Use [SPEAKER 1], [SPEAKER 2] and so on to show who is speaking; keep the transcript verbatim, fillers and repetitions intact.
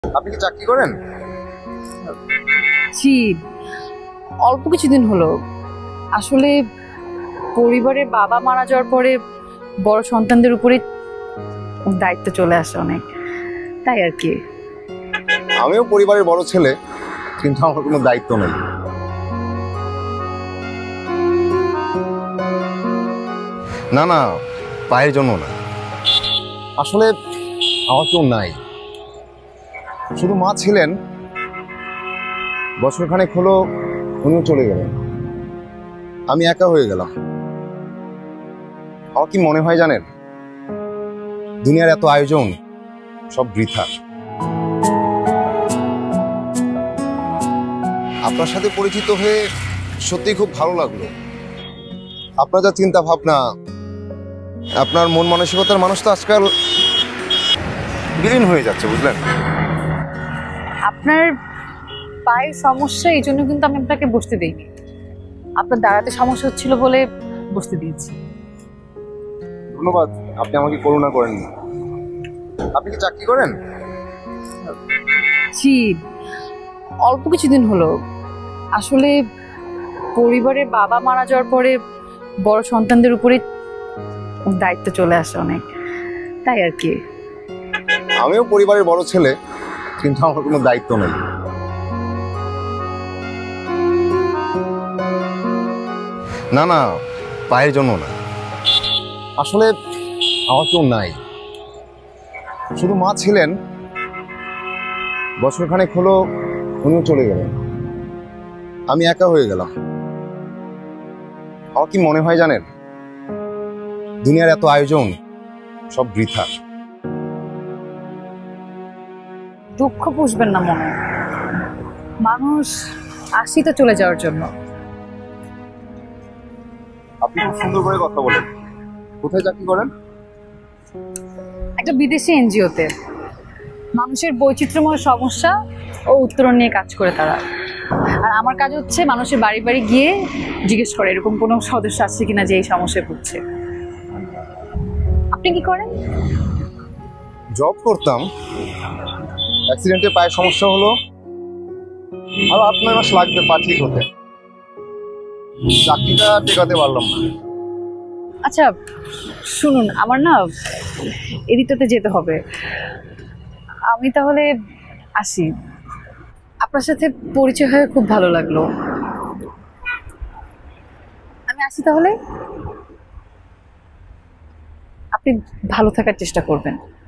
[SPEAKER 1] আপনি কি চাকরি করেন?
[SPEAKER 2] জি, অল্প কিছুদিন হলো। আসলে পরিবারের বাবা মারা যাওয়ার পরে বড় সন্তানদের উপরে দায়িত্ব চলে আসে অনেক, তাই আর কি।
[SPEAKER 1] আমিও পরিবারের বড় ছেলে, কিন্তু আমার কোনো দায়িত্ব নেই। না না, পায়ের জন্য না, আসলে আমার কেউ নাই। শুধু মা ছিলেন, বছরখানেক হলো উনিও চলে গেলেন। আমি একা হয়ে গেলাম। আমার কি মনে হয় জানেন, দুনিয়ার এত আয়োজন সব বৃথা। আপনার সাথে পরিচিত হয়ে সত্যি খুব ভালো লাগলো। আপনার যা চিন্তা ভাবনা, আপনার মন মানসিকতার মানুষ তো আজকাল বিলীন হয়ে যাচ্ছে, বুঝলেন?
[SPEAKER 2] আপনার পায়ের সমস্যা, এই জন্য কিন্তু আমি আপনাকে বসতে দিইনি। আপনার দাঁড়াতে সমস্যা হচ্ছিল বলে বসতে দিয়েছি।
[SPEAKER 1] ধন্যবাদ, আপনি আমাকে করুণা করেননি। আপনি কি চাকরি করেন?
[SPEAKER 2] জি, অল্প কিছুদিন হলো। আসলে পরিবারের বাবা মারা যাওয়ার পরে বড় সন্তানদের উপরে দায়িত্ব চলে আসে অনেক, তাই আর কি।
[SPEAKER 1] আমিও পরিবারের বড় ছেলে, কিন্তু আমার কোনো দায়িত্ব নেই। না না, পায়ের জন্য না, আসলে আমার কেউ নাই। শুধু মা ছিলেন, বছরখানেক হলো উনিও চলে গেলেন। আমি একা হয়ে গেলাম। আমার কি মনে হয় জানেন, দুনিয়ার এত আয়োজন সব বৃথা।
[SPEAKER 2] দুঃখ পুষবেন না মনে। মানুষ আসি তো চলে যাওয়ার জন্য।
[SPEAKER 1] আপনি খুব সুন্দর করে কথা বলেন। কোথায় চাকরি করেন?
[SPEAKER 2] একটা বিদেশি এনজিওতে মানুষের বৈচিত্র্যময় সমস্যা ও উত্তরণ নিয়ে কাজ করে তারা। আর আমার কাজ হচ্ছে মানুষের বাড়ি বাড়ি গিয়ে জিজ্ঞেস করে এরকম কোনো সদস্য আছে কিনা যে এই সমস্যায় ভুগছে। আপনি কি করেন?
[SPEAKER 1] জব করতাম, অ্যাক্সিডেন্টে পায়ের সমস্যা হলো, আরো আট নয় মাস লাগবে পা ঠিক হতে। চাকরিটা টেকাতে পারলাম না।
[SPEAKER 2] আচ্ছা শুনুন, আমার না এদিকটাতে যেতে হবে। আমি তাহলে আসি। আপনার সাথে পরিচয় হয়ে খুব ভালো লাগলো। আমি আসি তাহলে। আপনি ভালো থাকার চেষ্টা করবেন।